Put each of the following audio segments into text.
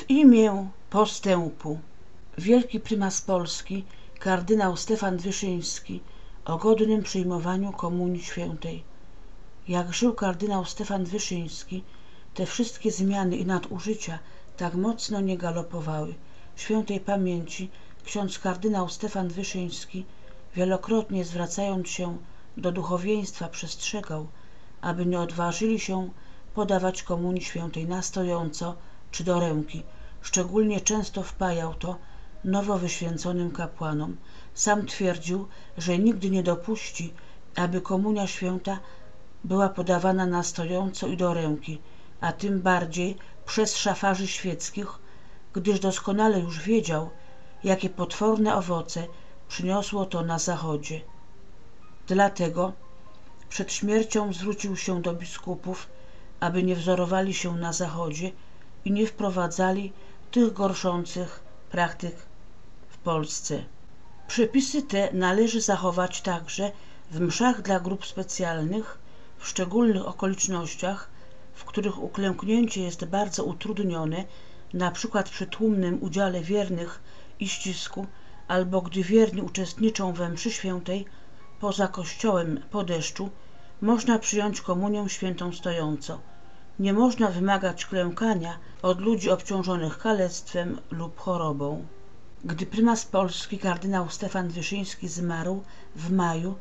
W imię postępu wielki prymas Polski, kardynał Stefan Wyszyński, o godnym przyjmowaniu Komunii Świętej. Jak żył kardynał Stefan Wyszyński, te wszystkie zmiany i nadużycia tak mocno nie galopowały. Świętej pamięci ksiądz kardynał Stefan Wyszyński, wielokrotnie zwracając się do duchowieństwa, przestrzegał, aby nie odważyli się podawać Komunii Świętej na stojąco czy do ręki. Szczególnie często wpajał to nowo wyświęconym kapłanom. Sam twierdził, że nigdy nie dopuści, aby Komunia Święta była podawana na stojąco i do ręki, a tym bardziej przez szafarzy świeckich, gdyż doskonale już wiedział, jakie potworne owoce przyniosło to na zachodzie. Dlatego przed śmiercią zwrócił się do biskupów, aby nie wzorowali się na zachodzie i nie wprowadzali tych gorszących praktyk w Polsce. Przepisy te należy zachować także w mszach dla grup specjalnych, w szczególnych okolicznościach, w których uklęknięcie jest bardzo utrudnione, na przykład przy tłumnym udziale wiernych i ścisku, albo gdy wierni uczestniczą we mszy świętej poza kościołem po deszczu, można przyjąć Komunię Świętą stojąco. Nie można wymagać klękania od ludzi obciążonych kalectwem lub chorobą. Gdy prymas Polski kardynał Stefan Wyszyński zmarł w maju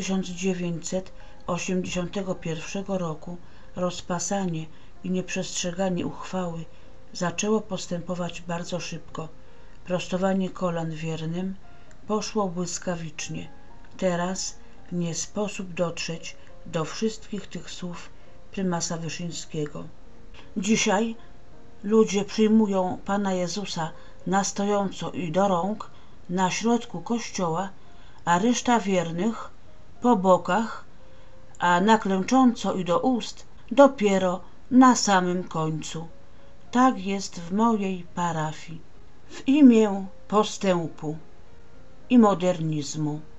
1981 roku, rozpasanie i nieprzestrzeganie uchwały zaczęło postępować bardzo szybko. Prostowanie kolan wiernym poszło błyskawicznie. Teraz nie sposób dotrzeć do wszystkich tych słów prymasa Wyszyńskiego. Dzisiaj ludzie przyjmują Pana Jezusa na stojąco i do rąk na środku kościoła, a reszta wiernych po bokach, a na klęcząco i do ust dopiero na samym końcu. Tak jest w mojej parafii. W imię postępu i modernizmu.